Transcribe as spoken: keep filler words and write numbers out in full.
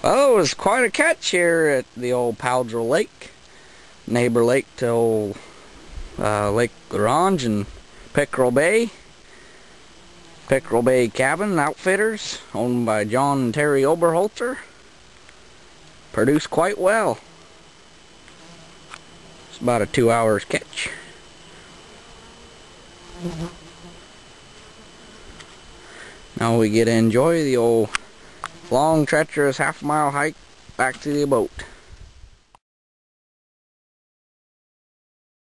Well, it was quite a catch here at the old Powdrill Lake, neighbor lake to old uh, Lake Orange and Pickerel Bay. Pickerel Bay Cabin Outfitters, owned by John and Terry Oberholzer, produced quite well. It's about a two hours catch. Now we get to enjoy the old long treacherous half mile hike back to the boat.